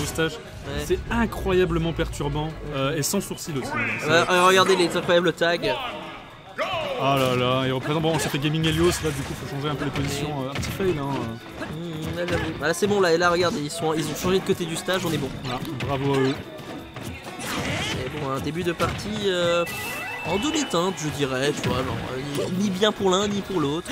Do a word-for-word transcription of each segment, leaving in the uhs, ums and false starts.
du stage. Ouais. C'est incroyablement perturbant euh, et sans sourcil aussi. Euh, regardez les incroyables tags. Ah là là, il représente. Bon, on s'est fait Gaming Helios, là du coup faut changer un peu les positions. Euh, un petit fail hein. Mmh, là, là c'est bon, là, là regardez, ils, sont, ils ont changé de côté du stage, on est bon. Voilà, bravo à eux. Et bon, un début de partie euh, en demi-teinte, je dirais, tu vois, genre, euh, ni, ni bien pour l'un ni pour l'autre.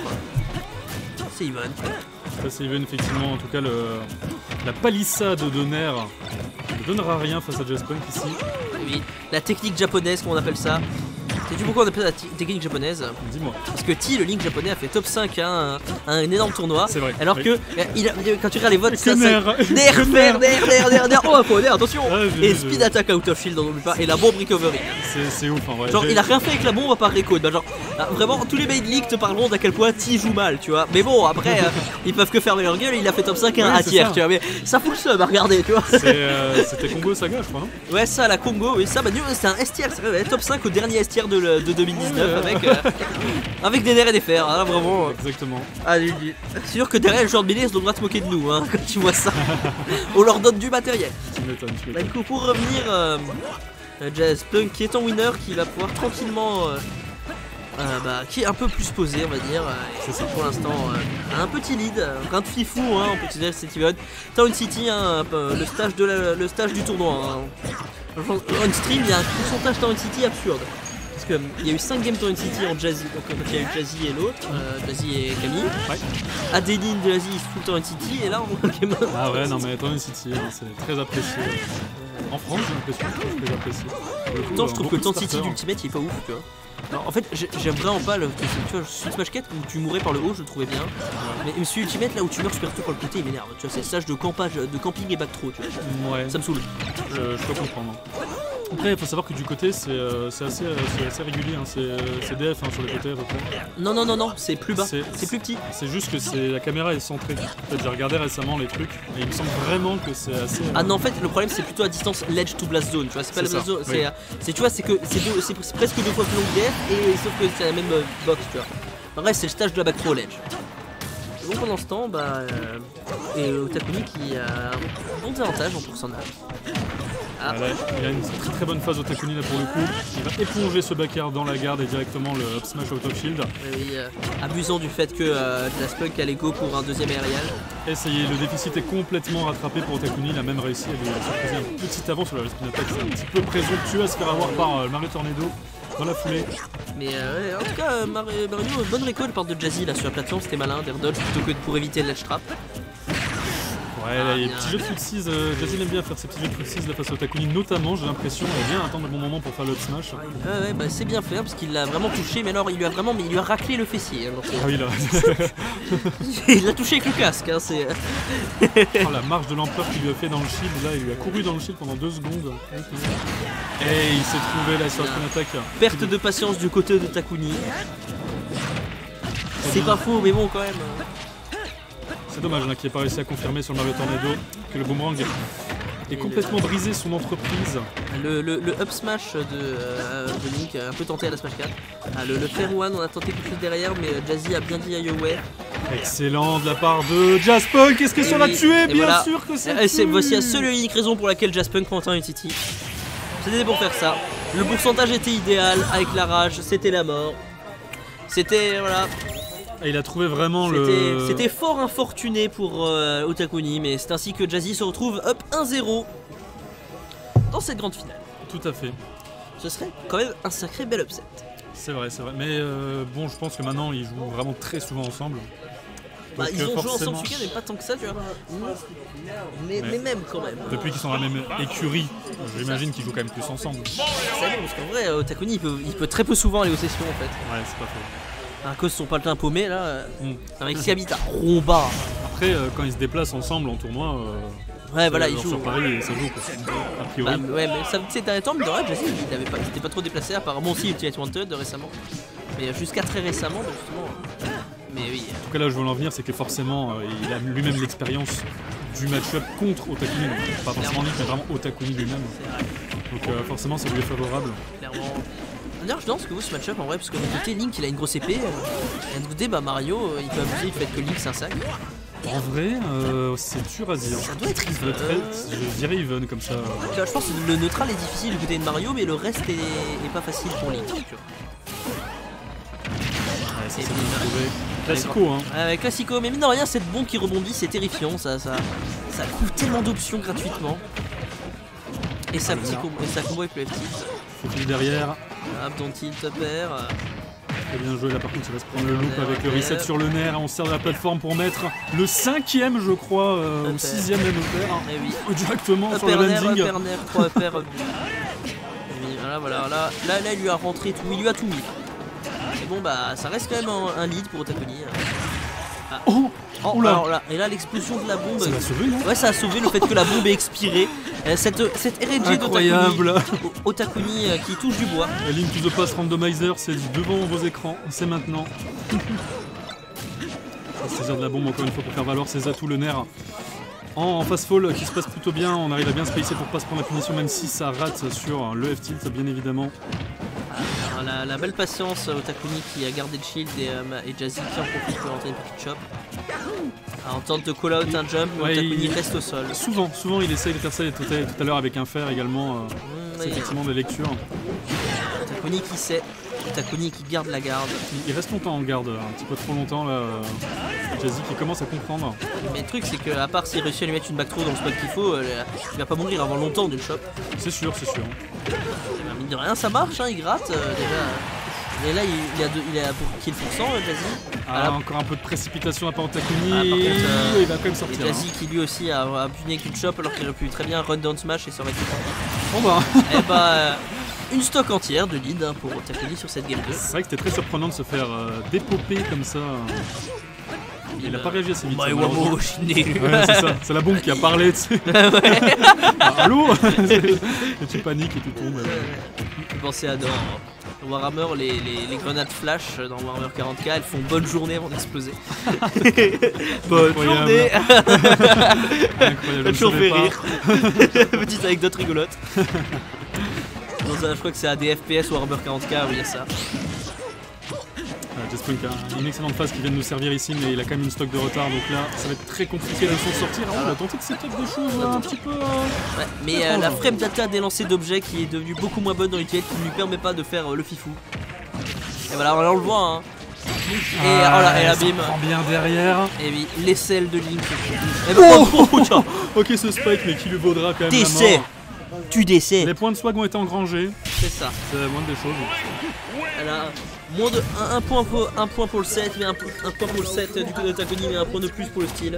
C'est Even. Ça c'est Even, effectivement, en tout cas le, la palissade de nerfs ne donnera rien face à Jaspunk ici. Oui, la technique japonaise, comme on appelle ça. Sais-tu pourquoi on appelle ça la technique japonaise? Dis-moi. Parce que T, le Link japonais, a fait top cinq hein, un, un énorme tournoi. C'est vrai. Alors oui. que il a, quand tu regardes les votes, que ça, nerf, ça, nerf, que nerf, nerf, nerf, nerf, nerf, oh, faut nerf, attention. Ah, et speed attack out of shield, on n'oublie pas, et la bombe recovery. C'est ouf en vrai. Genre il a rien fait avec la bombe à part recode. Bah, genre là, vraiment tous les main leaks te parleront d'à quel point T joue mal, tu vois. Mais bon après euh, ils peuvent que fermer leur gueule, il a fait top cinq à un oui, tiers, ça. tu vois. Mais ça fout le seum à regarder, tu vois. C'était euh, Congo Saga je crois. Hein ouais ça la Congo, oui ça bah c'est un S tier, c'est vrai, top cinq au dernier S tier de, le, de deux mille dix-neuf ouais, avec, euh, avec des nerfs et des fers, hein, vraiment. Exactement. Allez, c'est sûr que derrière le joueur de Billy, ils devra se moquer de nous hein, quand tu vois ça. On leur donne du matériel. Tu m'étonnes, tu Bah, m'étonnes. du coup pour revenir, euh, Jaspunk qui est en winner, qui va pouvoir tranquillement... Euh, Euh, bah, qui est un peu plus posé on va dire, euh, c'est pour l'instant euh, un petit lead, euh, un de fifou hein, on peut considérer cet event. Town City hein, le, stage de la, le stage du tournoi hein. On stream il y a un pourcentage Town City absurde parce que il y a eu cinq games Town City en Jazzy, donc il y a eu Jazzy et l'autre, euh, Jazzy et Camille ouais. Adeline de Jazzy full Town City et là on voit Game. Ah ouais non mais Town City hein, c'est très apprécié en France j'ai l'impression que c'est très apprécié. Pourtant je trouve que le Town City d'Ultimate il est pas ouf tu vois. Alors, en fait, j'aime vraiment pas le. Tu vois, sur Smash quatre où tu mourais par le haut, je le trouvais bien. Mais, mais celui Ultimate, là où tu meurs super tôt par le côté, il m'énerve. Tu vois, c'est le stage de campage, de camping et back throw, tu vois. Ouais. Ça me saoule. Je, je peux comprendre. Après, il faut savoir que du côté, c'est euh, assez, euh, assez régulier. Hein. C'est D F hein, sur les côtés à peu près. Non, non, non, non, c'est plus bas. C'est plus petit. C'est juste que c'est la caméra est centrée. En fait, j'ai regardé récemment les trucs et il me semble vraiment que c'est assez. Euh... Ah non, en fait, le problème c'est plutôt à distance ledge to blast zone. Tu vois, c'est pas la blast zone. Oui. C'est, tu vois, c'est que c'est presque deux fois plus long que D F et sauf que c'est la même euh, box, tu vois. En vrai, c'est le stage de la back throw ledge. Donc pendant ce temps, bah, euh, et Otakuni qui a un bon avantage en pourcentage. Ah. Là, il a une très très bonne phase Otakuni là pour le coup. Il va éponger ce back-air dans la garde et directement le up smash out of shield. Oui, euh, abusant du fait que euh, Jaspunk allait go pour un deuxième aérial. Et ça y est, le déficit est complètement rattrapé pour Otakuni. Il a même réussi à lui poser un petit avant sur la spin attack. C'est un petit peu présomptueux à se faire avoir par euh, Mario Tornado dans la foulée. Mais euh, ouais, en tout cas, euh, Mario, Mario, bonne récolte part de Jazzy là sur la plateforme, c'était malin, d'air dodge plutôt que pour éviter le ledge trap. Ouais, là, il y a des petits jeux de foot-six, euh, Jazzy aime bien faire ses petits jeux de foot-six face à Otakuni, notamment, j'ai l'impression, il aime bien attendre le bon moment pour faire le up smash. Ouais, ouais, bah c'est bien fait parce qu'il l'a vraiment touché, mais alors il lui a vraiment, mais il lui a raclé le fessier. Hein, donc, ah oui, là. il l'a touché avec le casque, hein, c'est. Oh, la marche de l'empereur qu'il lui a fait dans le shield, là, il lui a couru dans le shield pendant deux secondes. Et il s'est trouvé là sur la spin attack. Perte de patience du côté de Takuni. C'est pas faux, mais bon, quand même. C'est dommage hein, qu'il n'ait pas réussi à confirmer sur le Mario Tornado que le boomerang est complètement le... brisé son entreprise. Le, le, le up smash de, euh, de Link, un peu tenté à la Smash quatre. Ah, le, le fair one, on a tenté quelque chose derrière, mais Jazzy a bien dit IOWare. Excellent de la part de Jaspunk. Est-ce que ça l'a tué? Bien voilà. Sûr que c'est. c'est Voici la seule et unique raison pour laquelle Jaspunk prend un Unity. C'était pour faire ça. Le pourcentage était idéal avec la rage, c'était la mort. C'était voilà. Et il a trouvé vraiment le... C'était fort infortuné pour euh, Otakuni, mais c'est ainsi que Jazzy se retrouve up un zéro dans cette grande finale. Tout à fait. Ce serait quand même un sacré bel upset. C'est vrai, c'est vrai. Mais euh, bon, je pense que maintenant, ils jouent vraiment très souvent ensemble. Bah, Donc, ils ont forcément... joué ensemble ce week-end, mais pas tant que ça, tu vois. Mais, mais, mais même quand même. Depuis qu'ils sont dans la même écurie, j'imagine qu'ils jouent quand même plus ensemble. C'est bon, parce qu'en vrai, Otakuni, il peut, il peut très peu souvent aller aux sessions en fait. Ouais, c'est pas faux. À cause de son paltin paumé là, mm. avec ses habitats Romba. Après, euh, quand ils se déplacent ensemble en tournoi, euh, ouais, voilà, ils jouent. Sur Paris, ça joue quoi. A priori. Bah, ouais, mais ça, ces derniers temps, mais de vrai, Jazzy, il avait pas, il s'était pas trop déplacé, apparemment aussi Ultimate Wanted récemment. Mais jusqu'à très récemment, justement. Mais oui. En tout cas, là, je veux en venir, c'est que forcément, euh, il a lui-même l'expérience du match-up contre Otakuni. Donc, pas forcément lui, mais vraiment Otakuni lui-même. Donc, euh, forcément, ça lui est favorable. Clairement. D'ailleurs, je lance que vous ce match-up en vrai, parce que d'un côté, Link il a une grosse épée, et d'un côté, bah Mario il peut abuser du fait que Link c'est un sac. En vrai, euh, c'est dur à dire. Ça doit être Ça doit être even. très- Je dirais even comme ça. Tu vois, je pense que le neutral est difficile du côté de Mario, mais le reste est, est pas facile pour Link. Tu vois. Ouais, ça, Et c'est puis, bien bah, trouvé. Classico, hein. Ouais, classico, mais mine de rien, cette bombe qui rebondit, c'est terrifiant. Ça, ça, ça couvre tellement d'options gratuitement. Et sa, petit combo, et sa combo est plus petite. Faut qu'il derrière. Hop, ton tilt perd. Très bien joué là, par contre, il va se prendre le loop Ouais, avec le ouais. reset sur le nerf. On sert de la plateforme pour mettre le cinquième, je crois, euh, ou Upper. sixième même upper. Eh oui. Directement sur Upper le nerf, landing. upper nerf, trois upper. Oui, voilà, voilà, là, là, là, il lui a rentré tout, il lui a tout mis. Et bon, bah, ça reste quand même un, un lead pour Otakoni. Ah. Oh, Oh, oula. alors là, et là, l'explosion de la bombe. Ça l'a sauvé, non? Ouais, ça a sauvé le fait que la bombe est expirée. Euh, cette, cette R N G Incroyable. d'Otakoni Otakoni, euh, qui touche du bois. La Link to the Pass Randomizer, c'est devant vos écrans, c'est maintenant. On va saisir de la bombe encore une fois pour faire valoir ses atouts, le nerf. En, en fast fall qui se passe plutôt bien, on arrive à bien se pacer pour pas se prendre la punition, même si ça rate sur le F-tilt, bien évidemment. Alors, la, la belle patience, euh, Otakoni qui a gardé le shield et, euh, et Jazzy qui en profite pour lancer une petite chop. Alors, on tente de call out un jump, mais Ouais, Otakoni il- reste au sol. Souvent, souvent il essaye de faire ça tout à, tout à l'heure avec un fer également. euh, Mmh, c'est et effectivement des lectures. Otakoni qui sait, Otakoni qui garde la garde. Il- Il reste longtemps en garde, un petit peu trop longtemps là. euh, Jazzy qui commence à comprendre. Mais le truc, c'est qu'à part s'il réussit à lui mettre une back throw dans le spot qu'il faut, euh, il va pas mourir avant longtemps d'une chop. C'est sûr, c'est sûr. Eh ben, mine de rien, ça marche, hein, il gratte euh, déjà. Et là, il, il a, deux, il a pour kill pour cent, euh, Jazzy. Ah, Ah, encore un peu de précipitation à part Otakoni. Ah, par contre, euh, il va quand même Et sortir. hein. Jazzy qui lui aussi a, a puni avec une chop alors qu'il aurait pu très bien run down smash et ça aurait été tranquille. Bon bah. Et bah, euh, une stock entière de lead hein, pour Otakoni sur cette game deux. C'est vrai que c'était très surprenant de se faire euh, dépoper comme ça. Il a pas réagi assez vite. My ça, Wamo malheureusement. Shine. Ouais, c'est ça, c'est la bombe qui a parlé, tu sais. Ouais. Ah, allô. Et tu paniques et tu tombes. Je pensais à dans Warhammer, les, les, les grenades flash dans Warhammer quarante K, elles font bonne journée avant d'exploser. Bonne Incroyable. journée. Incroyable, je ne Toujours savais fait pas. rire. Petite anecdote rigolote. Non, ça, je crois que c'est à des F P S Warhammer quarante K où il y a ça. Euh, Jaspunk a une excellente phase qui vient de nous servir ici, mais il a quand même une stock de retard, donc là ça va être très compliqué de s'en sortir. Ah, on a tenté de setup de choses là, un petit peu. euh, Ouais, mais euh, la frame data des lancers d'objets qui est devenue beaucoup moins bonne dans l'utilité qui ne lui permet pas de faire euh, le fifou. Et voilà, là on le voit. Hein. Et ah, oh là, et la ça bim. prend bien derrière. Et oui, l'aisselle de Link. Et ben, Oh, oh, oh, tiens. Ok, ce spike, mais qui lui vaudra quand même Décès. la mort. Tu décès. Les points de swag ont été engrangés, C'est ça. c'est la moindre des choses. Elle a moins de un, un point pour un point pour le set, mais un, un point pour le set du côté de Otakoni, mais un point de plus pour le style.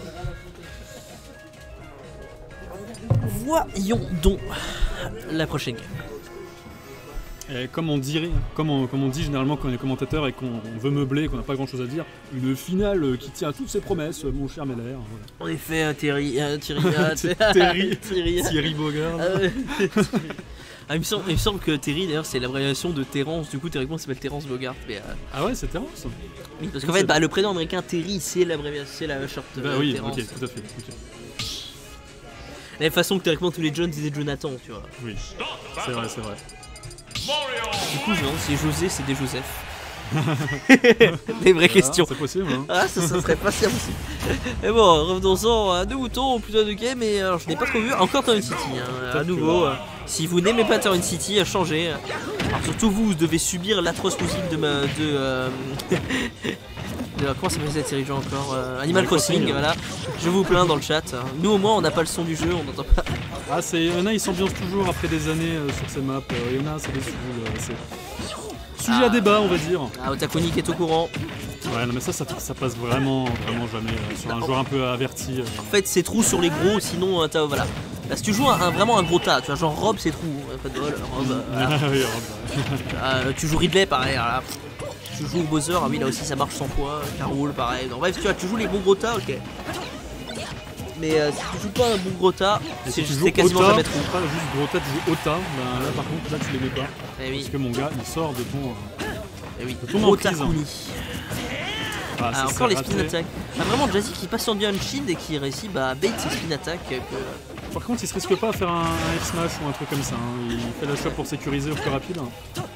Voyons donc la prochaine game. Et comme on dit, comme on, comme on dit généralement quand on est commentateur et qu'on on veut meubler et qu'on n'a pas grand chose à dire, une finale qui tient à toutes ses promesses, mon cher Meller. Voilà. En effet, un Terry, un Thierry, un Terry. Thierry. Thierry Bogard. Ah ouais. Ah, il, me semble, il me semble que Terry d'ailleurs c'est l'abréviation de Terrence, du coup théoriquement il s'appelle Terrence Bogart. Mais, euh, Ah ouais, c'est Terrence. oui, parce qu'en fait bah, le prénom américain Terry c'est l'abréviation, c'est la short Bah euh, oui, Terrence. ok, tout à fait. ok. De la même façon que théoriquement tous les Jones disaient Jonathan, tu vois. Oui, c'est vrai, c'est vrai. Du coup non, c'est José, c'est des Joseph. Des vraies Ah, questions. c'est possible, hein. Ah, ça, ça serait pas si impossible. Mais bon, revenons-en à deux moutons ou plutôt à deux games. Et alors, je n'ai pas trop vu encore Turn City. Hein. À Peut-être nouveau, que- euh, si vous n'aimez pas Turn City, changez. Alors, surtout vous, vous devez subir l'atroce musique de ma. de. Euh, de comment s'appelle cette série de jeux encore euh, Animal Animal Crossing, Crossing. voilà. Je vous plains dans le chat. Nous, au moins, on n'a pas le son du jeu, on n'entend pas. Ah, c'est, il y en a, ils s'ambiancent toujours après des années euh, sur ces maps. Euh, Il y en a, c'est des sous. euh, c'est... Sujet Ah. à débat, on va dire. Ah, Otakoni qui est au courant. Ouais, non, mais ça, ça, ça passe vraiment, vraiment jamais euh, sur un joueur un peu averti. euh. En fait, c'est trou sur les gros, sinon, euh, t'as. Voilà. Là, si tu joues un, un- vraiment un gros tas, tu vois, genre Rob, c'est trou. euh, Pas de bol, Rob. euh, voilà. Ah oui, alors, bah, Euh, tu joues Ridley, pareil. Voilà. Tu joues Bowser, ah oui, là aussi ça marche sans poids. Carole, pareil. Donc, bref, tu vois, tu joues les bons gros tas, ok. Mais euh, si tu joues pas un bon gros tas, et c'est si tu c'est joues quasiment Ota, jamais trop. pas juste Grota, tu joues Ota, ben là par contre, là tu les mets pas. Eh oui, Parce que mon gars, il sort de ton. euh, eh oui. ton Gros emprise. Takuni. Ah, Ah, ça, encore c'est les raté. spin attack. Ah, vraiment, Jazzy qui passe en bien une shield et qui réussit bah, à bait ses spin attack. euh, Que... Par contre, il se risque pas à faire un, un F-Smash ou un truc comme ça. hein. Il fait la shot pour sécuriser au plus rapide.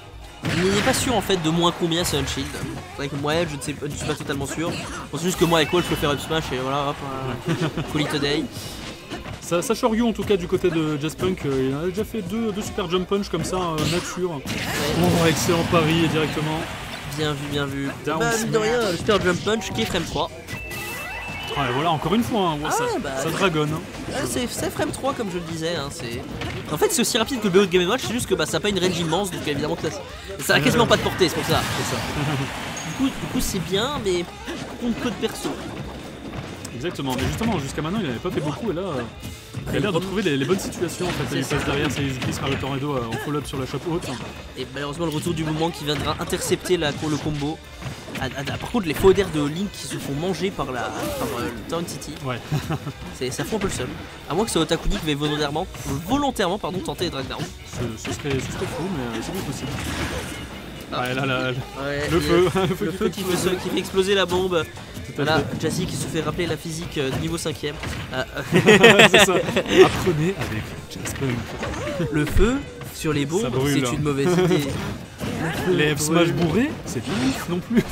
Il n'est pas sûr en fait de moins combien c'est Unshield. C'est vrai que moi je ne sais pas, je suis pas totalement sûr. Bon, c'est juste que moi avec Wolf je peux faire up smash et voilà hop, euh, call it a day. Ça, ça Shoryu en tout cas du côté de Jaspunk, euh, il a déjà fait deux, deux super jump punch comme ça, euh, nature. Ouais. Oh, excellent pari directement. Bien vu, bien vu. Down Bah mine de rien, le super jump punch qui est frame trois. Ah, et voilà, encore une fois, hein, Ah, ça, bah, ça dragonne. Hein. Ah, c'est frame trois comme je le disais. Hein, en fait c'est aussi rapide que le B O de Game and Watch, c'est juste que bah, ça n'a pas une range immense, donc évidemment que ça, ça a quasiment pas de portée, c'est pour ça. C'est ça. Du coup, du coup c'est bien, mais contre peu de perso. Exactement, mais justement jusqu'à maintenant il n'avait pas fait beaucoup et là euh, il a l'air de trouver les, les bonnes situations en fait. Il passe derrière Sayuki, Mario Tornado euh, en follow-up sur la shop haute. Et malheureusement le retour du moment qui viendra intercepter la, le combo. Ah, ah, par contre les faux d'air de Link qui se font manger par, la, par euh, le Town City, ouais. Ça fout un peu le seum. À moins que ce Otakuni qui va volontairement, volontairement pardon, tenter les drag down. Ce, ce, serait, ce serait fou mais euh, c'est bien possible. Ah, ah là, là, ouais, le, feu, le, le feu, le feu qui, fait, qui fait exploser la bombe. Voilà, Jazzy qui se fait rappeler la physique euh, niveau cinquième. Euh, c'est ça. Apprenez avec Jaspunk. Le feu sur les bombes, c'est une mauvaise idée. Les F-Smash bourrés, c'est pas ouf non plus.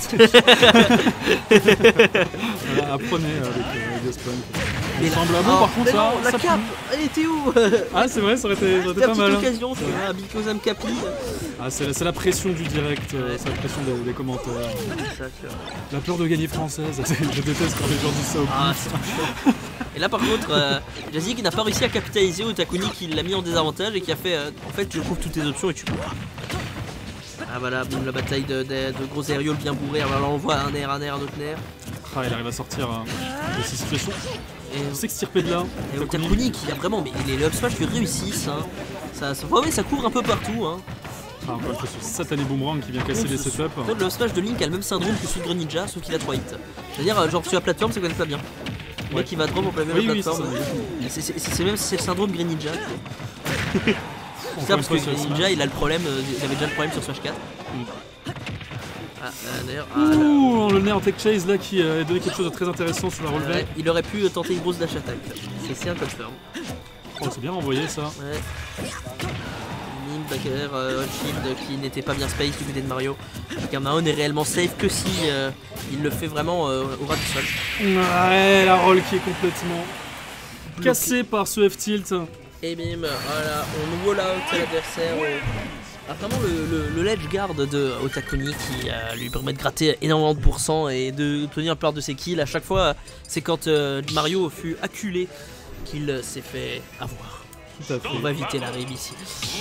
Voilà, apprenez avec euh, Jaspunk. Il semble à bon, par contre, non, ça, la ça cape, elle était où? Ah, c'est vrai, ça aurait été, ça aurait été pas mal. Petite occasion, tu vois, because I'm capi. Ah, c'est la, la pression du direct, euh, c'est la pression des, des commentaires. Ça, la peur de gagner française, je déteste quand les gens disent ça au ah, c'est Et là par contre, euh, Jazzy qui n'a pas réussi à capitaliser Otakuni qui l'a mis en désavantage et qui a fait euh, en fait je trouve toutes tes options et tu peux. Ah voilà, boum, la bataille de, de, de gros aérioles bien bourrés. Alors là on voit un air, un air, un autre air. Ah, il arrive à sortir euh, de ces situations. Et on s'extirper de là. Et Otakuni qui a vraiment, mais les up smash lui réussissent. Hein. Ça, ça, ouais, ça couvre un peu partout. Hein. Ah, encore une fois, ce satané boomerang qui vient casser les setups. Le up smash de Link a le même syndrome que celui de Greninja, sauf qu'il a trois hits. C'est-à-dire, genre sur la plateforme, ça connaît pas bien. Le mec qui va drop en plein milieu de la plateforme. C'est même c'est le syndrome Greninja. C'est ça parce que Greninja il a le problème, il avait déjà le problème sur Smash quatre. Mm. Ah, euh, d'ailleurs. Ah, Ouh, le nerf Tech Chase là qui a donné quelque chose de très intéressant sur la relevée. Ouais, il aurait pu tenter une grosse dash attack. C'est un confirm. Oh, c'est bien renvoyé ça. Ouais. Mime, backer, euh, Shield qui n'était pas bien space du côté de Mario. Garmao n'est réellement safe que si euh, il le fait vraiment euh, au ras du sol. Ouais, la roll qui est complètement cassée par ce F-tilt. Et bim, voilà, on wall out l'adversaire. Ah, vraiment le, le, le ledge guard de Otakuni qui euh, lui permet de gratter énormément de pourcents et de tenir la plupart de ses kills. À chaque fois, c'est quand euh, Mario fut acculé qu'il euh, s'est fait avoir. Tout à fait. On va éviter la rime ici.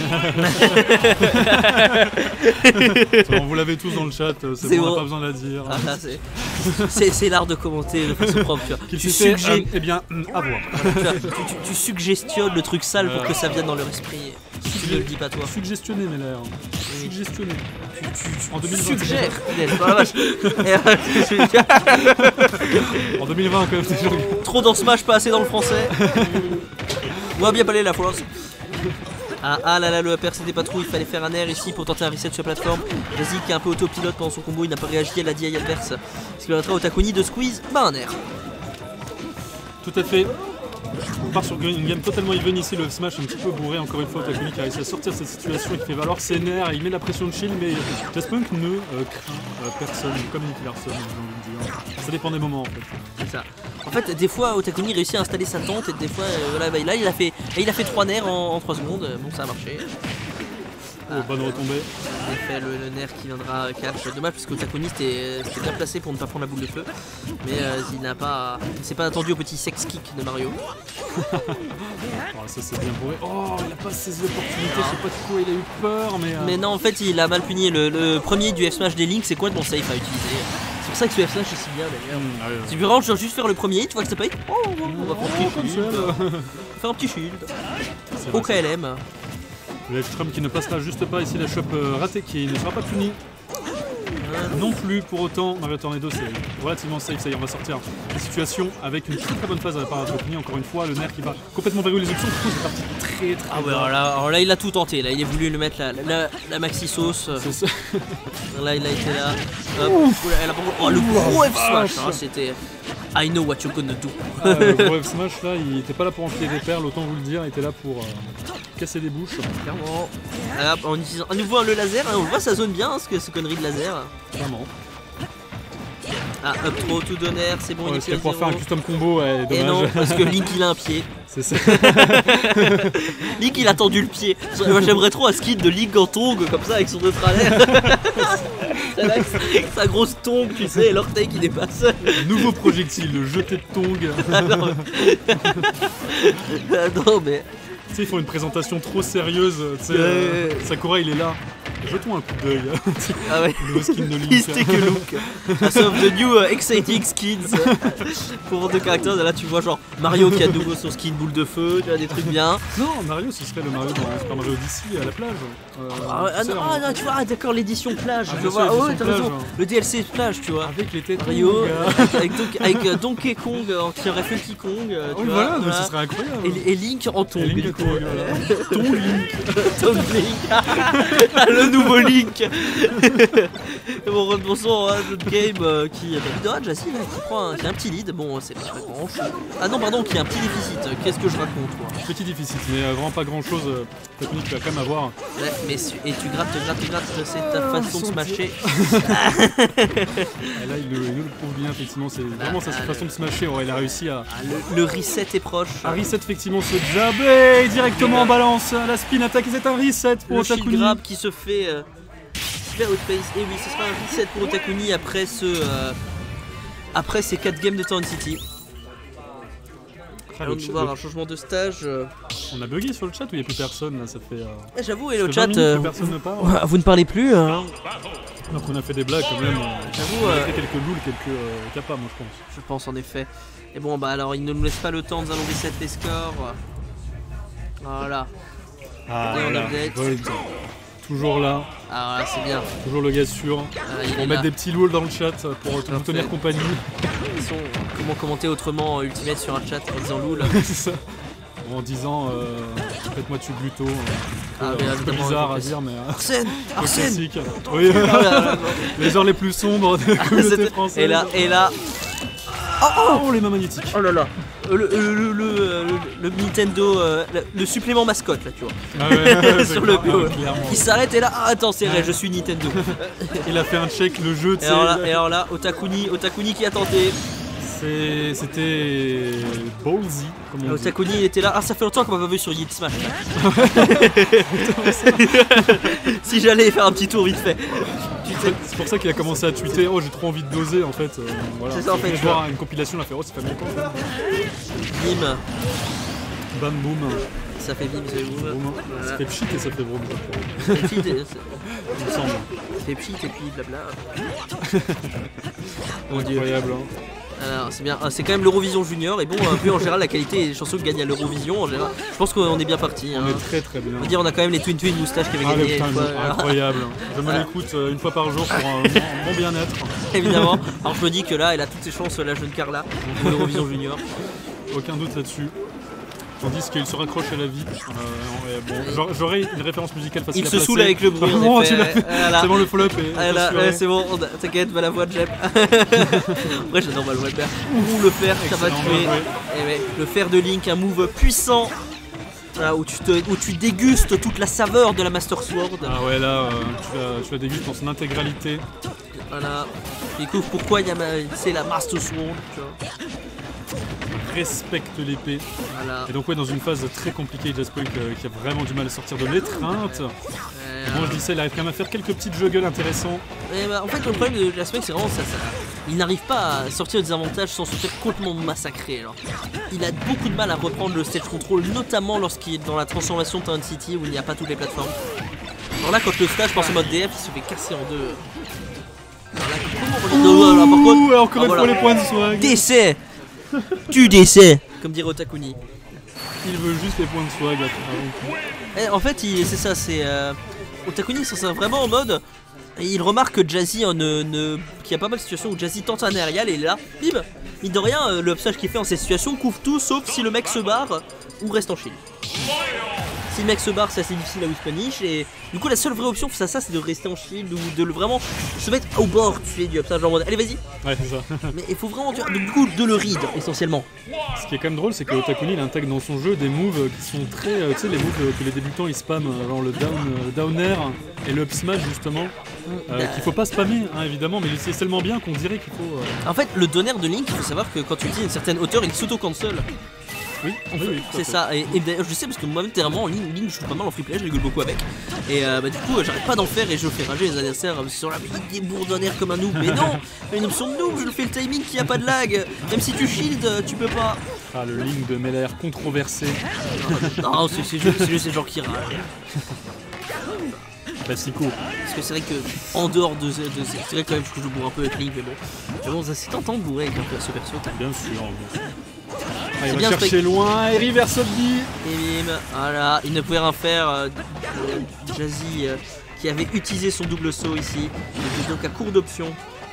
Vous l'avez tous dans le chat, c'est bon, on n'a pas besoin de la dire. Ah, c'est l'art de commenter de façon propre. Tu, vois. tu suggé... euh, eh bien, à voir. tu, tu, tu suggestionnes le truc sale pour que ça vienne dans leur esprit. Tu ne le dis pas toi. Suggestionner, mais là. Suggestionner. En deux mille vingt. Suggère. En deux mille vingt, quand même. Trop dans Smash, pas assez dans le français. On va bien parler la force. Ah, ah là là, le upper c'était pas trop, il fallait faire un air ici pour tenter un reset sur la plateforme. Jazzy qui est un peu autopilote pendant son combo, il n'a pas réagi à la D I adverse. Ce qui permettra au Takuni de squeeze, bah un air. Tout à fait. On part sur une game totalement even ici, le smash un petit peu bourré, encore une fois Otakuni qui a réussi à sortir de cette situation, il fait valoir ses nerfs, il met la pression de shield, mais Jaspunk ne euh, craint euh, personne, comme Nick Larson, j'ai envie de dire. Ça dépend des moments en fait. C'est ça. En fait, des fois Otakuni réussit à installer sa tente et des fois, euh, voilà, bah, là il a fait, il a fait trois nerfs en, en trois secondes, bon ça a marché. Oh, ah, bonne retombée. Il a fait le, le nerf qui viendra catch. Dommage parce que Otakuni était bien placé pour ne pas prendre la boule de feu. Mais euh, il n'a pas. Il s'est pas attendu au petit sex kick de Mario. Oh, ça c'est bien bourré. Oh, il a pas saisi l'opportunité, je sais pas de quoi il a eu peur, mais. Euh... Mais non, en fait, il a mal puni. Le, le premier du F-Smash des Link, c'est quoi de bon safe à utiliser? C'est pour ça que ce F-Smash est si bien d'ailleurs. Mmh, ah, ouais. Si vraiment je dois juste faire le premier hit, tu vois que c'est pas hit. Oh, on va prendre un petit shield. Faire un petit shield. Au K L M. Le F-Trump qui ne passera juste pas ici, la shop euh, ratée qui ne sera pas punie. Euh, non plus pour autant, Mario Tornado c'est relativement safe, ça y est on va sortir la situation avec une très très bonne phase à la part de encore une fois, le nerf qui va complètement verrouiller les options, du coup c'est parti très très ah ouais, alors là, alors là il a tout tenté, là il a voulu lui mettre la, la, la maxi sauce. C'est ça. Là il a été là. Hop. Ouf. Là, oh le gros F-Smash, hein, c'était... I know what you're gonna do. Ah, le gros F Smash là, il était pas là pour enfiler des perles, autant vous le dire, il était là pour euh, casser des bouches. Clairement. Ah, en utilisant à nouveau le laser, hein, on voit ça zone bien, hein, ce, ce connerie de laser. Vraiment. Ah, up throw, tout d'honneur, c'est bon, Ouais, il est c'était plus pour faire un custom combo, ouais, dommage. Et non, parce que Link il a un pied. C'est ça. Link il a tendu le pied. Moi j'aimerais trop un skin de Link en tongue comme ça avec son autre à l'air. Avec sa grosse tongue, tu sais, et l'orteil qui dépasse. Nouveau projectile, le jeté de tongue. Ah non. Ah non mais. Tu sais, ils font une présentation trop sérieuse. Tu sais, Ouais. euh, Sakura il est là. Jetons un coup d'œil. Ah ouais. Le skin de Link. He's take a look. Ah, sauf the new uh, exciting skins pour deux caractères. Là tu vois genre Mario qui a de nouveau son skin boule de feu, tu vois des trucs bien. Non, Mario ce serait le Mario dans Super Mario Odyssey à la plage. Euh, Ah, ouais, ah, tu sais, non, en- ah, non, tu vois, ah, d'accord, l'édition plage. Ah, je bien vois, sûr, ah ouais, l'édition t'as raison. plage, hein. Le D L C plage, tu vois. Avec les têtes Rio, gars. avec, Don- avec euh, Donkey Kong euh, en qui aurait fait Donkey Kong. euh, tu Oui, vois, voilà, donc voilà. ce serait incroyable. Et, et Link en tongue. Et Link du en coup. tongue, voilà. Ton Link. Tom Link. Ah, le nouveau Link. Et bon, rebonçons à notre game euh, qui. Bah, Vidora Jazzy là, qui prend un, qui a un petit lead. Bon, c'est pas grand chose. Ah non, pardon, qui a un petit déficit. Qu'est-ce que je raconte, moi? Petit déficit, mais euh, vraiment pas grand chose. Euh, technique, tu vas quand même avoir. Ouais, mais su- et tu grattes, tu grattes, tu grattes, c'est ta façon de son smasher. Et là, il, le, il nous le prouve bien, effectivement. C'est vraiment sa façon de smasher. Ouais, il a réussi à, Ah, le, le reset est proche. à reset effectivement ce jab et directement en balance. La spin attaque, c'est un reset pour Le shield Otakuni. grab qui se fait euh, vers Outface. Et oui, ce sera un reset pour Otakuni après ce euh, après ces quatre games de Town City. Ah, Allons le nous chat- voir le- un changement de stage. euh. On a bugué sur le chat ou il n'y a plus personne là, ça fait. Euh, Eh, J'avoue, et ça le fait chat, vingt minutes euh, que personne ne parle. vous, vous ne parlez plus. hein. Donc on a fait des blagues quand même. J'avoue, On a euh, fait quelques louls, quelques euh, capas, moi je pense. Je pense en effet. Et bon, bah alors, il ne nous laisse pas le temps, nous allons reset les scores. Voilà. Ah, Et on voilà. update. Gold. Toujours là, Ah, voilà, c'est bien. toujours le gars sûr. Ah, il On est met là. des petits louls dans le chat pour vous Parfait. tenir compagnie. Ils sont- comment commenter autrement euh, Ultimate sur un chat en disant loul. C'est ça. En disant euh, faites-moi tu gluto. Euh, Ah, un mais peu évidemment, bizarre à classique. dire, mais euh, Arsène le Arsène classique. Oui, Ah, ouais, ouais, ouais. les genres les plus sombres de la communauté C'était- française. Et là, et là, Oh, les mains magnétiques. oh là là, le, le, le, le, le- le Nintendo, euh, le, le supplément mascotte là, tu vois, Ah ouais, ouais, ouais, c'est sur le clair, bio. ouais, clairement. Il s'arrête et là, ah, attends, c'est vrai, je suis Nintendo. Il a fait un check, le jeu, tu Et sais. alors là, et alors là Otakuni, Otakuni qui a tenté. c'est- C'était ballsy, comme on dit. Otakuni il était là, ah ça fait longtemps qu'on m'a pas vu sur Yeet Smash. Si j'allais faire un petit tour vite fait. Tu sais, C'est pour ça qu'il a commencé à tweeter. Oh, j'ai trop envie de doser en fait. Euh, voilà. C'est ça, en fait, Je je voir une compilation, la fait. Oh, ça fait longtemps. quand même. bim, Bam boum. ça fait bim, c'est vous. Boum. Ça fait pchit et ça fait vroom. Ça fait pchit et- Il me semble. ça fait pchit et puis blabla. Mon dieu. Incroyable. Hein. Alors c'est bien, ah, c'est quand même l'Eurovision Junior et bon, un peu en général la qualité des chansons qui gagnent à l'Eurovision en général. Je pense qu'on est bien parti. Hein. On est très très bien. On va dire on a quand même les Twin Twin Moustaches qui avaient Ah, le gagné putain, une fois, non, euh, incroyable. Je me Voilà. l'écoute euh, une fois par jour pour un bon, bon bien-être. évidemment. Alors je me dis que là elle a toutes ses chances la jeune Carla pour l'Eurovision Junior. Aucun doute là-dessus. Tandis qu'il se raccroche à la vie. Euh, ouais, bon, j'aurais- J'aurais une référence musicale facile Il à se placer. saoule avec le bruit. en Vraiment, effet. tu l'as fait. Voilà. C'est bon, le follow-up est Ah, là, assuré. ouais, c'est bon, on a- t'inquiète, va la voix de Jeb. Après j'adore mal le faire. Ou le fer, ça va Excellent, tuer. bien joué. Et ouais, le fer de Link, un move puissant. Voilà, où, tu te, où tu dégustes toute la saveur de la Master Sword. Ah ouais, là, euh, tu, la, tu la dégustes dans son intégralité. Voilà. Tu découvres pourquoi il y a ma- c'est la Master Sword. Tu vois. Respecte l'épée. Voilà. Et donc, ouais, dans une phase très compliquée, Jaspunk euh, qui a vraiment du mal à sortir de l'étreinte. Euh, Moi, je dis ça, il arrive quand même à faire quelques petites juggles intéressants. et bah, en fait, le problème de Jasmine, c'est vraiment ça, ça. Il n'arrive pas à sortir des avantages sans se faire complètement massacrer. Alors. Il a beaucoup de mal à reprendre le stage control, notamment lorsqu'il est dans la transformation Town City où il n'y a pas toutes les plateformes. Alors là, quand le stage passe en mode D F, il se fait casser en deux. Alors là, comment on regarde- alors, par contre, Ouh, encore ah, une voilà. fois les points de swag. Décès Tu décès Comme dirait Otakuni. Il veut juste les points de swag. Avant tout. Et en fait, il- c'est ça, c'est. Euh, Otakuni, c'est ça, vraiment en mode. Il remarque que Jazzy en ne, ne- qu'il y a pas mal de situations où Jazzy tente un aérial et là, bim. Mine de rien, euh, le upstage qu'il fait en cette situation couvre tout sauf si le mec se barre ou reste en shield. si le mec se barre, c'est assez difficile à whiff punish. Et du coup, la seule vraie option face à ça, c'est de rester en shield ou de le vraiment se mettre au bord, tu sais, du upstage genre en mode allez, vas-y. Ouais, c'est ça. Mais il faut vraiment, tu vois, du coup, de le read essentiellement. Ce qui est quand même drôle, c'est que Otakuni il intègre dans son jeu des moves qui sont très. Euh, tu sais, les moves que les débutants ils spamment, genre le down, euh, down air et le up smash justement. Euh, qu'il faut pas spammer, hein, évidemment, mais il c'est tellement bien qu'on dirait qu'il faut. Euh... En fait, le down air de Link, il faut savoir que quand tu dis une certaine hauteur, il s'auto-cancel. Oui, oui, oui c'est ça, et, et d'ailleurs je sais parce que moi-même littéralement en ligne, ligne je joue pas mal en free play, je rigole beaucoup avec. Et euh, bah du coup j'arrête pas d'en faire et je fais rager les adversaires sur la il débourdonne comme un noob. Mais non, une option de noob, je le fais le timing qu'il n'y a pas de lag. Même si tu shield, tu peux pas. Ah le Link de Melee controversé. Non, non c'est juste, juste ces gens qui ragent. Classico. Parce que c'est vrai que en dehors de, de c'est vrai quand même que je bourre un peu avec Link, mais bon. Mais bon, c'est tentant de bourrer avec un perso perso. Bien sûr, bien sûr. Ah, il va bien chercher loin, et reverse up B. Et bim, voilà, il ne pouvait rien faire. Euh, Jazzy euh, qui avait utilisé son double saut ici, il était donc à court d'options.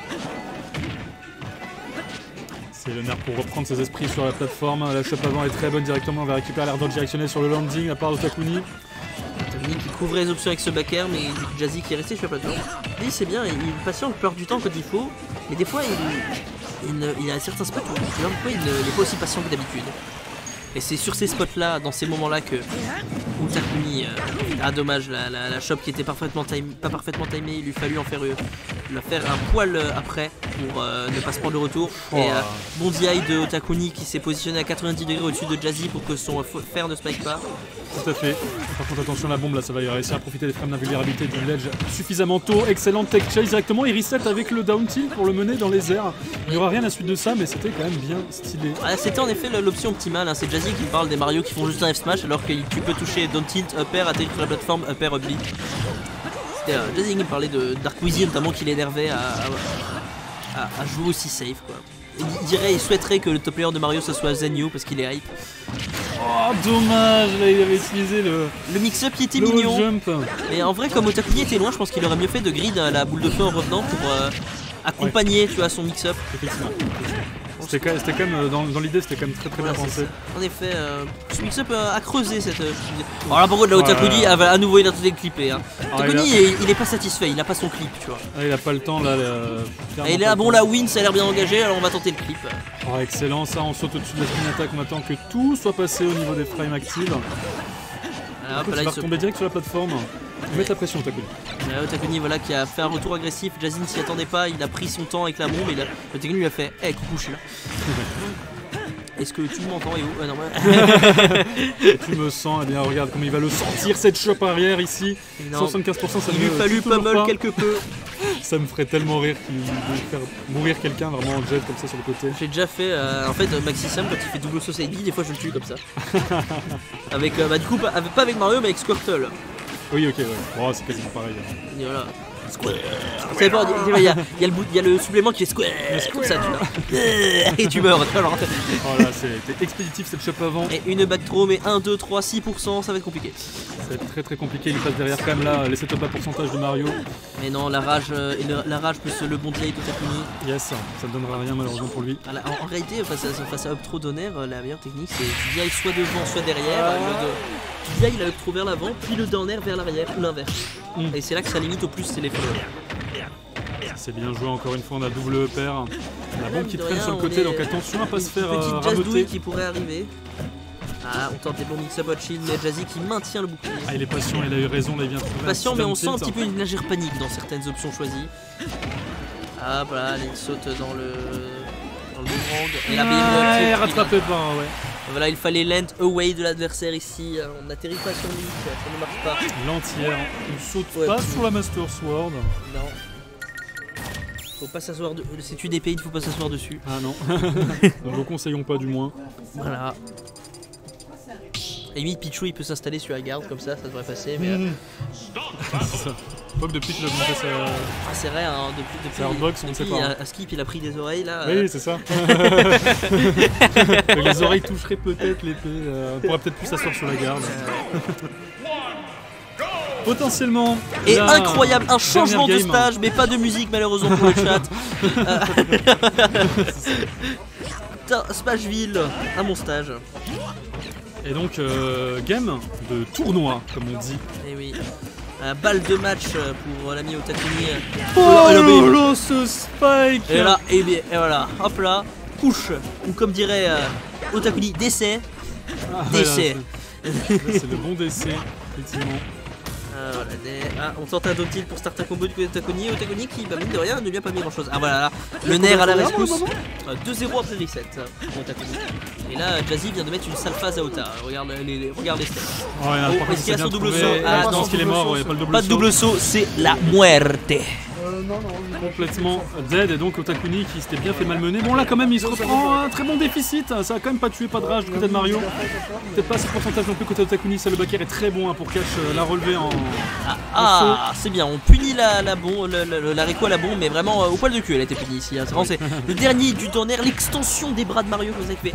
C'est le nerf pour reprendre ses esprits sur la plateforme. La chope avant est très bonne directement, on va récupérer l'air directionnel sur le landing, à part Otakuni. Otakuni qui couvrait les options avec ce back air, mais Jazzy qui est resté sur la plateforme. Lui c'est bien, il, il patiente la plupart du temps quand il faut, mais des fois il... Il, il y a certains spots où il n'est pas aussi patient que d'habitude. Et c'est sur ces spots là, dans ces moments là que Otakuni, euh, ah dommage, la, la, la shop qui était parfaitement time, pas parfaitement timée, il lui fallut en faire, euh, la faire un poil après pour euh, ne pas se prendre le retour. Oh. Et euh, bon D I de Otakuni qui s'est positionné à quatre-vingt-dix degrés au-dessus de Jazzy pour que son fer ne spike pas. Tout à fait. Par contre attention la bombe là, ça va y réussir à profiter des frames d'invulnérabilité du ledge suffisamment tôt. Excellent tech chase directement, il reset avec le down tilt pour le mener dans les airs. Il n'y aura rien à la suite de ça, mais c'était quand même bien stylé. Ah, c'était en effet l'option optimale, hein. C'est Jazzy qui parle des Mario qui font juste un F smash alors que tu peux toucher down tilt, up air, atterrir sur la plateforme, up air, up B. C'était euh, Jazzy qui parlait de Darkwizy notamment qui l'énervait à, à, à jouer aussi safe quoi. Il dirait, il souhaiterait que le top player de Mario ce soit Zenyu parce qu'il est hype. Oh dommage, là il avait utilisé le... Le mix-up qui était le mignon. Jump. Mais en vrai comme Otakuni était loin, je pense qu'il aurait mieux fait de grid la boule de feu en revenant pour euh, accompagner ouais. tu vois, son mix-up. Effectivement. C'était quand, quand même, dans, dans l'idée c'était quand même très très ouais, bien pensé. En effet, euh, ce mix-up euh, a creusé cette... Euh, Alors là par contre, la Otakuni, ouais, à nouveau il a tout clippé. Hein. Otakuni, il, a... il, il est pas satisfait, il a pas son clip, tu vois. Ah, il a pas le temps là. Le... Et il est là, bon la win, ça a l'air bien engagé, alors on va tenter le clip. Oh, excellent, ça on saute au-dessus de la spin attack, on attend que tout soit passé au niveau des frames actives. Alors, hop, là, il va retomber se... direct sur la plateforme. Ouais. Mettre la pression Otakuni. Là, Otakuni voilà, qui a fait un retour agressif, Jazzy ne s'y attendait pas, il a pris son temps avec la bombe et là, Otakuni lui a fait hey, coucou, je suis là. Est-ce que tu m'entends et où ah, non, ouais. Tu me sens, eh bien regarde comme il va le sentir cette chope arrière ici. Non, soixante-quinze pour cent ça il lui fallu pummel quelque peu. Ça me ferait tellement rire de faire mourir quelqu'un vraiment en jet comme ça sur le côté. J'ai déjà fait, euh, en fait Maxi Sam quand il fait double sauce I D, des fois je le tue comme ça. Avec, euh, bah du coup pas avec, pas avec Mario mais avec Squirtle. Oui ok ouais, oh, c'est quasiment pareil. Hein. Et voilà. Square. Il y, y, y a le supplément qui est square. Comme ça tu vois. Et tu meurs. Alors. Oh là c'était expéditif cette chope avant. Et une back throw mais un, deux, trois, six pour cent ça va être compliqué. Ça va être très très compliqué, il passe derrière quand même là, les setup à pourcentage de Mario. Mais non la rage euh, et le, la rage plus le bon play d'Otakuni. Yes, ça ne donnera rien malheureusement pour lui. Alors, en, en réalité face à, face à up throw d'honneur, la meilleure technique c'est tu ailles soit devant soit derrière. Ah. Le, tu ailles la up throw vers l'avant puis le down air vers l'arrière ou l'inverse. Mm. Et c'est là que ça limite au plus c'est les fleurs. C'est bien joué encore une fois, on a double pair. La bombe qui traîne rien, sur le côté, donc attention à pas se faire petite euh, ramoter. Qui pourrait arriver. Ah, on tente des bons mix-up hot shield, mais Jazzy qui maintient le bouclier. Ah, il est patient, il a eu raison, là il vient trouver. Patient, mais on sent un petit peu une légère panique dans certaines options choisies. Ah, voilà, il saute dans le. dans le boomerang. Et la ah, il est rattrapé par un, ouais. Voilà, il fallait lent away de l'adversaire ici. On n'atterrit pas sur lui, ça ne marche pas. L'entière, on saute ouais, pas sur la Master Sword. Non. Faut pas s'asseoir de... C'est une épée, il faut pas s'asseoir dessus. Ah non. Nous le conseillons pas du moins. Voilà. Et limite Pichou il peut s'installer sur la garde comme ça, ça devrait passer mais... Mmh. Euh... c'est ça. Faut que depuis qu'il a monté sa... Ah c'est vrai hein, depuis... depuis Hardbox, on ne sait pas. À, à Skip il a pris des oreilles là. Oui euh... c'est ça. Les oreilles toucheraient peut-être l'épée, euh, on pourrait peut-être plus s'asseoir sur la garde. Potentiellement. Et incroyable, un changement de stage, mais pas de musique malheureusement pour le chat. Smashville à mon stage. Et donc, euh, game de tournoi, comme on dit. Et oui. Euh, balle de match pour l'ami Otakuni. Oh, oh là, là, ce spike. Et là, et bien, et voilà, hop là, couche, ou comme dirait euh, Otakuni, décès. Ah, décès. C'est le bon décès, effectivement. Euh, voilà, des... ah, on tente un dotil pour start un combo du côté d'Otakuni. Otakuni qui, bah, mine de rien, ne lui a pas mis grand chose. Ah voilà, là, le nerf à la rescousse. Euh, deux zéro après reset pour Otakuni. Et là, Jazzy vient de mettre une sale phase à Ota. Regarde les, les, regarde les stats. Oh, oh, est-ce qu'il y a son double saut? Ah, je pense qu'il est mort, il n'y a pas le double saut. Pas de double saut, c'est la muerte. Euh, non, non, complètement dead, et donc Otakuni qui s'était bien fait malmener. Bon là quand même il se reprend un très bon déficit, ça a quand même pas tué, pas de rage du côté de Mario. Peut-être pas ce pourcentage non plus côté Otakuni, ça le backer est très bon hein, pour catch euh, la relever en... Ah, ah c'est bien, on punit la, la bombe, la, la, la Rico à la bombe, mais vraiment euh, au poil de cul elle a été punie ici. Hein. C'est vraiment le dernier du tonnerre, l'extension des bras de Mario que vous avez fait.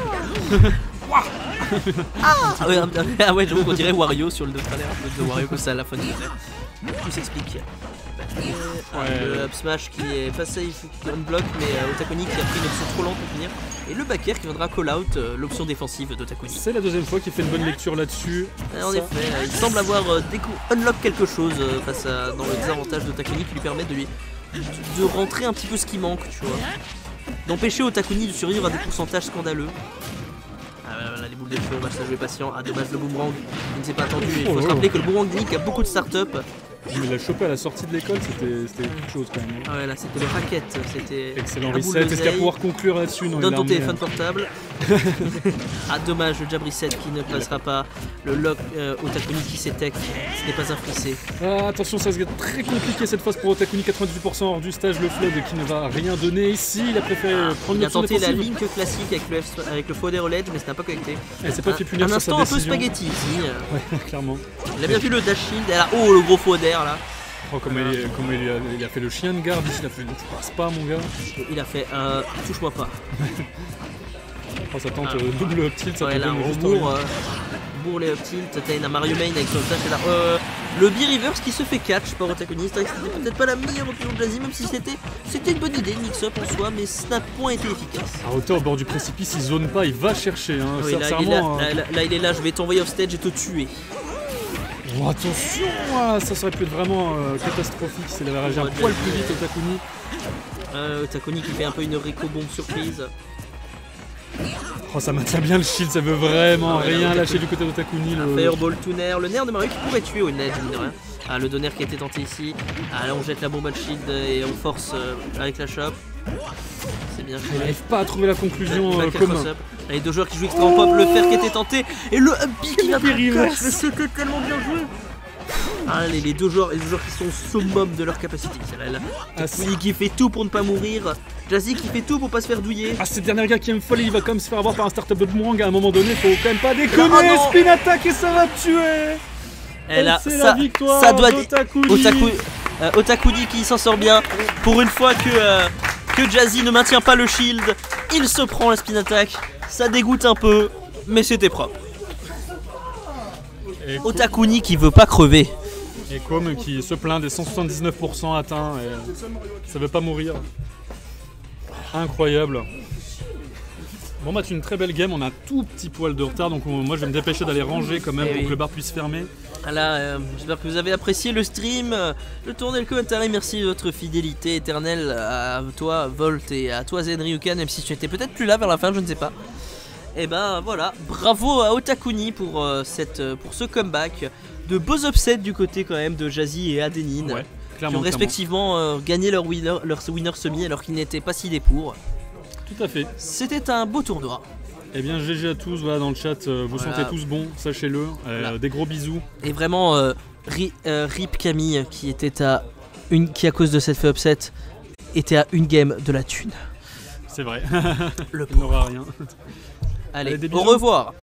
Ah, ah, ouais, ah ouais, j'avoue qu'on dirait Wario sur le tonnerre de Wario comme ça à la fin du tonnerre. Tout s'explique. Ouais, le up smash qui est pas safe, qui unblock, mais euh, Otakuni qui a pris une option trop lente pour finir. Et le backer qui viendra call out euh, l'option défensive d'Otakuni. C'est la deuxième fois qu'il fait une bonne lecture là-dessus. En ça. effet, euh, il semble avoir euh, unlock quelque chose euh, face à, dans le désavantage d'Otakuni qui lui permet de lui de, de rentrer un petit peu ce qui manque, tu vois. D'empêcher Otakuni de survivre à des pourcentages scandaleux. Ah là, les boules de feu, on va se jouer patient. Ah dommage le boomerang, il ne s'est pas attendu. Il faut oh, se rappeler oh. que le boomerang Nick a beaucoup de start-up. Mais l'a chopé à la sortie de l'école, c'était quelque chose quand même. Ah ouais, là c'était le racket, c'était. Excellent reset. Est-ce qu'il va pouvoir conclure là-dessus? Donne ton téléphone portable. Ah dommage, le jab reset qui ne passera pas. Le lock euh, Otakuni qui s'étec, ce n'est pas un frissé. Ah, attention, ça se gâte très compliqué cette fois pour Otakuni, quatre-vingt-dix pour cent hors du stage. Le flood qui ne va rien donner ici. Il a préféré ah, prendre il a tenté la link classique avec le, F, avec le forward ledge, mais ce n'a pas connecté. Et c'est pas fait punir un sur instant sa un peu décision. spaghetti ici. Ouais, clairement. Il a bien vu le dash shield. Et là, oh, le gros forward là. Oh, comme, il, comme il, a, il a fait le chien de garde ici, il a fait tu passes pas mon gars. Il a fait euh, touche-moi pas. Oh, ça tente ah. euh, double up tilt, ça ouais, te là, donne on juste bourre, euh, bourre les up tilt, t'as une Mario Main avec son dash et là. Euh, le B-reverse qui se fait catch par Otakuni, c'est peut-être pas la meilleure option de Jazzy, même si c'était c'était une bonne idée, mix-up en soi, mais ça n'a point été efficace. À hauteur au bord du précipice, il zone pas, il va chercher. Hein. Oui, là, il est là, là, là, là il est là, je vais t'envoyer off stage et te tuer. Oh, attention, ah, ça aurait pu être vraiment euh, catastrophique s'il avait réagi un poil plus vite Otakuni. Euh, Otakuni qui fait un peu une Rico bombe surprise. Oh, ça maintient bien le shield, ça veut vraiment ah ouais, rien lâcher du côté d'Otakuni. Le... Fireball tuner, le nerf de Mario qui pourrait tuer au net, mine de rien. Ah, le donner qui a été tenté ici. Ah, là on jette la bombe à shield et on force euh, avec la shop. C'est bien. Il n'arrive pas à trouver la conclusion euh, commun. Les deux joueurs qui jouent extra en pop, le fer qui était tenté et le up B qui vient de reverse. C'était tellement bien joué. Ah, les, les deux joueurs, les deux joueurs qui sont au summum de leur capacité. Là, ah, qui fait tout pour ne pas mourir. Jazzy qui fait tout pour pas se faire douiller. Ah, c'est le dernier gars qui aime folie, il va quand même se faire avoir par un startup de boomerang à un moment donné. Faut quand même pas déconner. Oh, spin attack et ça va tuer. Et là, c'est ça, la victoire ça doit d'Otakuni. Otaku, euh, Otakuni qui s'en sort bien. Pour une fois que, euh, que Jazzy ne maintient pas le shield, il se prend la spin attack. Ça dégoûte un peu, mais c'était propre. Et Otakuni qui veut pas crever. Et Comme qui se plaint des cent soixante-dix-neuf pour cent atteints et ça veut pas mourir. Incroyable. Bon bah c'est une très belle game, on a un tout petit poil de retard donc on, moi je vais me dépêcher d'aller ranger quand même et pour oui. que le bar puisse fermer. Là, euh, j'espère que vous avez apprécié le stream, le tour le commentaire, merci de votre fidélité éternelle à toi Volt et à toi Zenryukan, même si tu étais peut-être plus là vers la fin, je ne sais pas. Et ben voilà, bravo à Otakuni pour, euh, cette, pour ce comeback. De beaux upsets du côté quand même de Jazzy et Adeline, ouais, qui ont respectivement euh, gagné leur winner, leur winner semi alors qu'ils n'étaient pas si des pour. Tout à fait. C'était un beau tournoi. Eh bien G G à tous, voilà dans le chat, euh, vous voilà. sentez tous bons, sachez-le, euh, voilà. Des gros bisous. Et vraiment, euh, ri, euh, Rip Camille qui était à une, qui à cause de cette fait upset, était à une game de la thune. C'est vrai, le il n'aura rien. Allez, Allez au revoir.